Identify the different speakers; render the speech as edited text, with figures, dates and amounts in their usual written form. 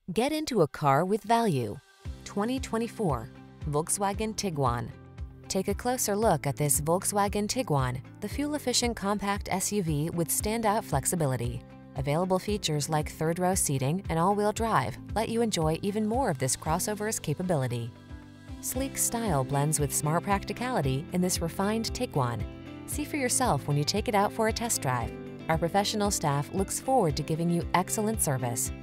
Speaker 1: Get into a car with value. 2024 Volkswagen Tiguan. Take a closer look at this Volkswagen Tiguan, the fuel-efficient compact SUV with standout flexibility. Available features like third-row seating and all-wheel drive let you enjoy even more of this crossover's capability. Sleek style blends with smart practicality in this refined Tiguan. See for yourself when you take it out for a test drive. Our professional staff looks forward to giving you excellent service.